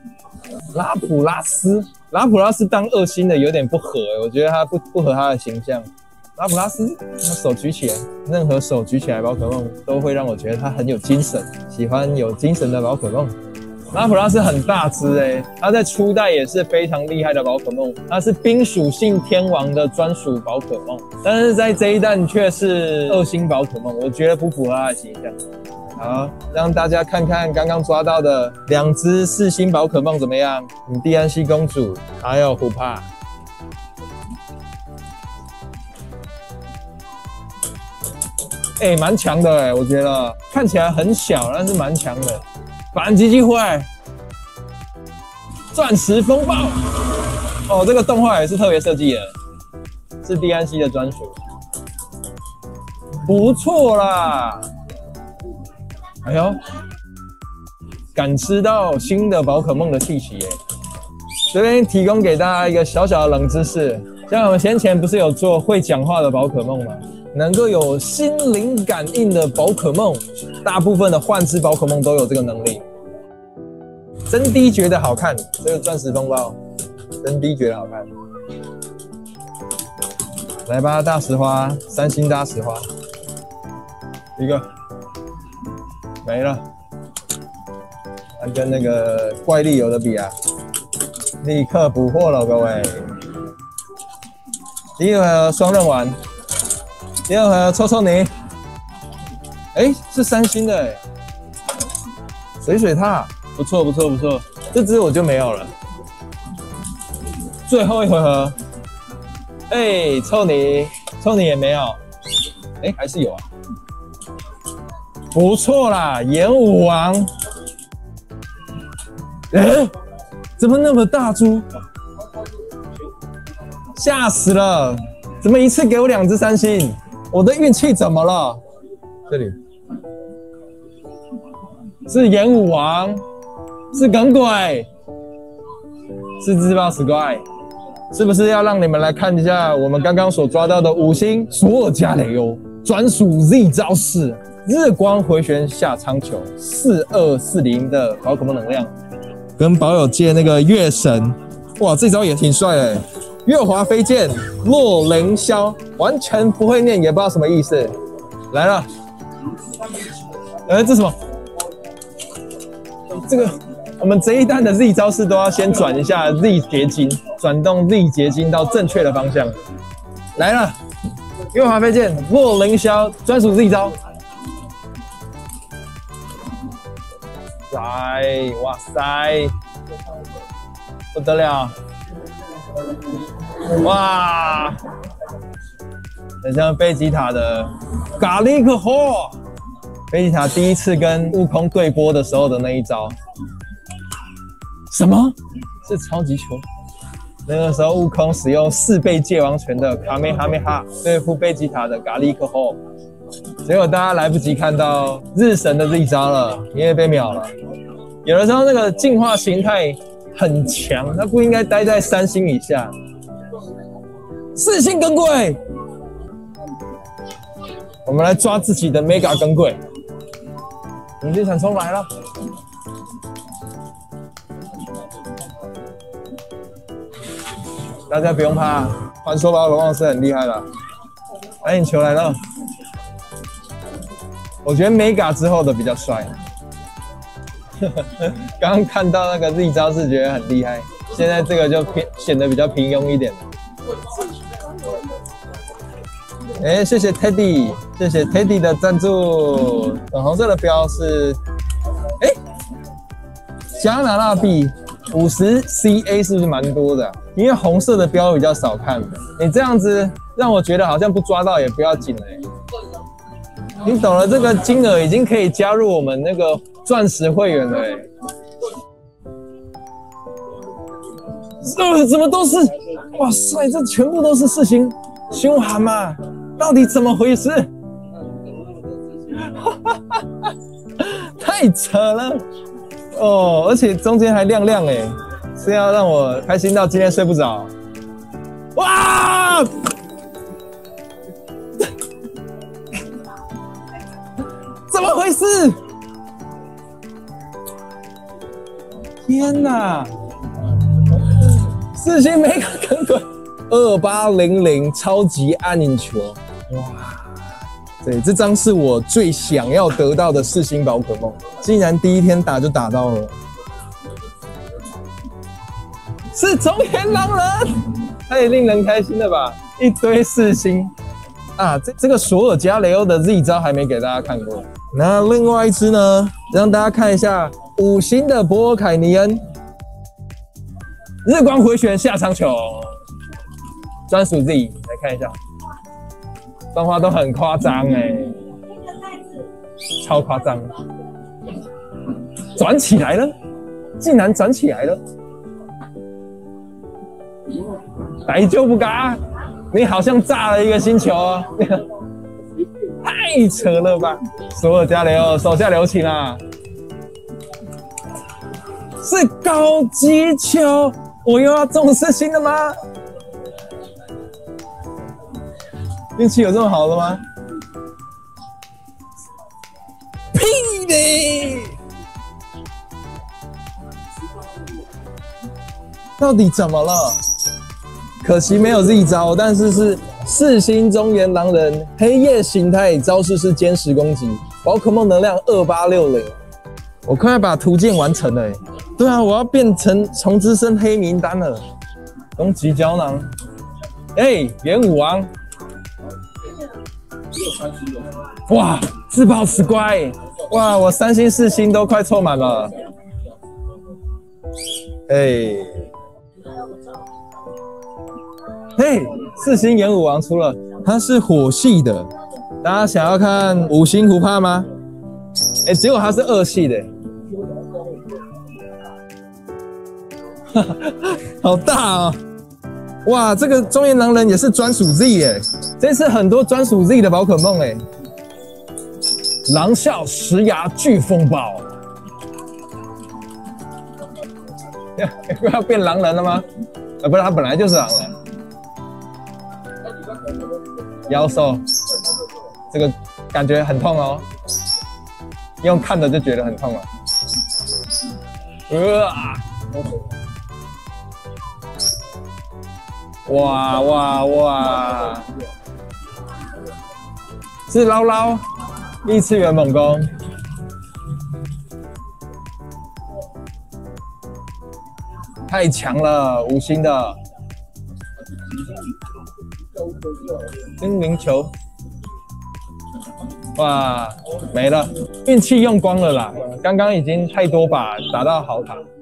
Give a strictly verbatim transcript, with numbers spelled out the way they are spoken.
拉普拉斯，拉普拉斯当二星的有点不合、欸，我觉得他不不合他的形象。拉普拉斯，他手举起来，任何手举起来宝可梦都会让我觉得他很有精神，喜欢有精神的宝可梦。拉普拉斯很大只哎，它在初代也是非常厉害的宝可梦，它是冰属性天王的专属宝可梦，但是在这一代却是二星宝可梦，我觉得不符合它的形象。好，让大家看看刚刚抓到的两只四星宝可梦怎么样？米蒂安西公主还有琥珀。哎、欸，蛮强的哎、欸，我觉得看起来很小，但是蛮强的。反击机会，钻石风暴。哦，这个动画也是特别设计的，是蒂安西的专属，不错啦。哎呦，感知到新的宝可梦的气息耶！这边提供给大家一个小小的冷知识，像我们先前不是有做会讲话的宝可梦吗？能够有心灵感应的宝可梦，大部分的幻之宝可梦都有这个能力。真滴觉得好看，这个钻石风暴，真滴觉得好看。来吧，大石花，三星大石花，一个没了。它跟那个怪力有的比啊，立刻捕获了各位。第一回合双刃丸。第二回合抽抽你，哎、欸，是三星的哎，水水獭，不错不错不错，这只我就没有了。最后一回合，哎、欸，抽你，抽你也没有，哎、欸，还是有啊，不错啦，演武王，哎、欸，怎么那么大猪？吓死了，怎么一次给我两只三星？我的运气怎么了？这里是演武王，是耿鬼，是自爆死怪，是不是要让你们来看一下我们刚刚所抓到的五星索尔加雷欧专属 Z 招式日光回旋下苍球四二四零的宝可梦能量，跟宝友借那个月神，哇，这招也挺帅的。月华飞剑，落凌霄，完全不会念，也不知道什么意思。来了，哎、欸，这什么？这个我们这一弹的 Z 招式都要先转一下 Z 结晶，转动 Z 结晶到正确的方向。来了，月华飞剑，落凌霄，专属 Z 招。来，哇塞，不得了！哇，很像贝吉塔的咖喱克火，贝吉塔第一次跟悟空对波的时候的那一招，什么？是超级球？那个时候悟空使用四倍界王拳的卡梅哈梅哈对付贝吉塔的咖喱克火，结果大家来不及看到日神的这一招了，因为被秒了。有的时候那个进化形态很强，它不应该待在三星以下。四星耿鬼，我们来抓自己的 Mega 耿鬼。引力闪冲来了，大家不用怕，传说宝可梦是很厉害的。蓝影球来了，我觉得 Mega 之后的比较帅。刚刚看到那个 Z 招是觉得很厉害，现在这个就偏显得比较平庸一点。哎、欸，谢谢 Teddy， 谢谢 Teddy 的赞助。粉红色的标是，哎、欸，加拿大币五十 C A 是不是蛮多的？因为红色的标比较少看。你这样子让我觉得好像不抓到也不要紧了、欸。你懂了，这个金额已经可以加入我们那个钻石会员了、欸。呃，怎么都是？哇塞，这全部都是四星凶悍嘛！到底怎么回事？太扯了哦！而且中间还亮亮哎、欸，是要让我开心到今天睡不着。哇！怎么回事？ 天哪！四星没个梗腿，二八零零超级暗影球，哇！对，这张是我最想要得到的四星宝可梦，竟然第一天打就打到了，是中原狼人，太令人开心了吧！一堆四星啊，这这个索尔加雷欧的 Z 招还没给大家看过。那另外一只呢，让大家看一下五星的博尔凯尼恩，日光回旋下场球，专属 Z， 来看一下。动画都很夸张哎，超夸张，转起来了，竟然转起来了，来就不嘎，你好像炸了一个星球哦，太扯了吧！索尔加雷欧手下留情啊，是高级球，我又要中四星了吗？运气有这么好的吗？屁的！到底怎么了？可惜没有 Z 招，但是是四星中原狼人，黑夜形态，招式是歼十攻击，宝可梦能量二八六零。我快要把图鉴完成了、欸，对啊，我要变成虫之森黑名单了。攻击胶囊，哎、欸，元武王。哇，自爆死乖！哇，我三星四星都快凑满了。哎，嘿，四星演武王出了，它是火系的。大家想要看五星胡帕吗？哎，结果它是二系的，好大哦！哇，这个中原狼人也是专属 Z 耶，这次很多专属 Z 的宝可梦哎。狼啸石牙巨风暴，要要变狼人了吗？啊，不是，他本来就是狼人。妖兽，这个感觉很痛哦，用看的就觉得很痛了。呃哇哇哇！是捞捞。异次元猛攻，太强了，五星的精灵球，哇，没了，运气用光了啦！刚刚已经太多把打到好塔。